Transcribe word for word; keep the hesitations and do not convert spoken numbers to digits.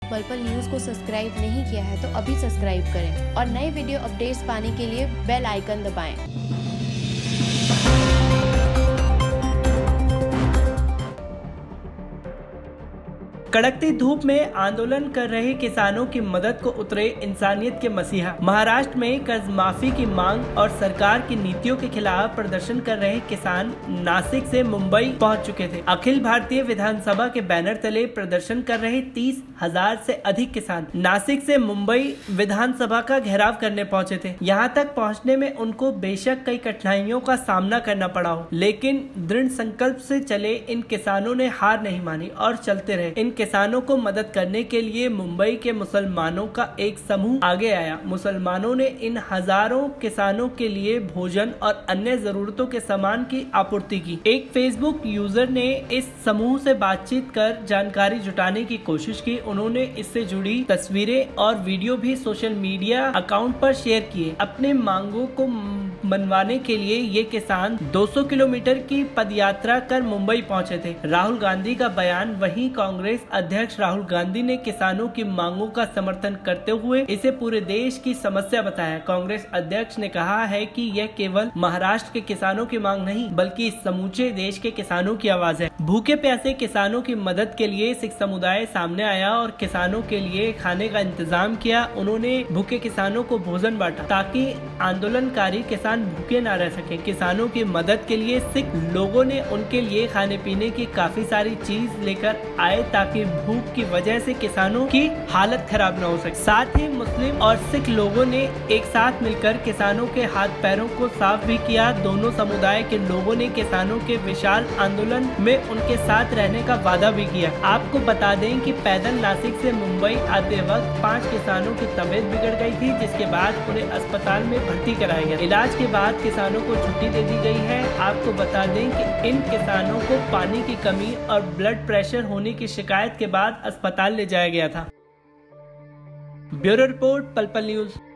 पल पल न्यूज़ को सब्सक्राइब नहीं किया है तो अभी सब्सक्राइब करें और नए वीडियो अपडेट्स पाने के लिए बेल आइकन दबाएं। कड़कती धूप में आंदोलन कर रहे किसानों की मदद को उतरे इंसानियत के मसीहा। महाराष्ट्र में कर्ज माफी की मांग और सरकार की नीतियों के खिलाफ प्रदर्शन कर रहे किसान नासिक से मुंबई पहुंच चुके थे। अखिल भारतीय विधानसभा के बैनर तले प्रदर्शन कर रहे तीस हजार से अधिक किसान नासिक से मुंबई विधानसभा का घेराव करने पहुंचे थे। यहां तक पहुंचने में उनको बेशक कई कठिनाइयों का सामना करना पड़ा हो, लेकिन दृढ़ संकल्प से चले इन किसानों ने हार नहीं मानी और चलते रहे। इन किसानों को मदद करने के लिए मुंबई के मुसलमानों का एक समूह आगे आया। मुसलमानों ने इन हजारों किसानों के लिए भोजन और अन्य जरूरतों के सामान की आपूर्ति की। एक फेसबुक यूजर ने इस समूह से बातचीत कर जानकारी जुटाने की कोशिश की। उन्होंने इससे जुड़ी तस्वीरें और वीडियो भी सोशल मीडिया अकाउंट पर शेयर किए। अपने मांगों को मनवाने के लिए ये किसान दो सौ किलोमीटर की पदयात्रा कर मुंबई पहुंचे थे। राहुल गांधी का बयान। वहीं कांग्रेस अध्यक्ष राहुल गांधी ने किसानों की मांगों का समर्थन करते हुए इसे पूरे देश की समस्या बताया। कांग्रेस अध्यक्ष ने कहा है कि यह केवल महाराष्ट्र के किसानों की मांग नहीं, बल्कि समूचे देश के किसानों की आवाज है। भूखे प्यासे किसानों की मदद के लिए सिख समुदाय सामने आया और किसानों के लिए खाने का इंतजाम किया। उन्होंने भूखे किसानों को भोजन बांटा ताकि आंदोलनकारी किसान भूखे न रह सके। किसानों की मदद के लिए सिख लोगों ने उनके लिए खाने पीने की काफी सारी चीज लेकर आए ताकि भूख की वजह से किसानों की हालत खराब न हो सके। साथ ही मुस्लिम और सिख लोगों ने एक साथ मिलकर किसानों के हाथ पैरों को साफ भी किया। दोनों समुदाय के लोगों ने किसानों के विशाल आंदोलन में उनके साथ रहने का वादा भी किया। आपको बता दें कि पैदल नासिक से मुंबई आते वक्त पाँच किसानों की तबीयत बिगड़ गई थी, जिसके बाद उन्हें अस्पताल में भर्ती कराया गया। इलाज के बाद किसानों को छुट्टी दे दी गई है। आपको बता दें कि इन किसानों को पानी की कमी और ब्लड प्रेशर होने की शिकायत के बाद अस्पताल ले जाया गया था। ब्यूरो रिपोर्ट, पल पल न्यूज।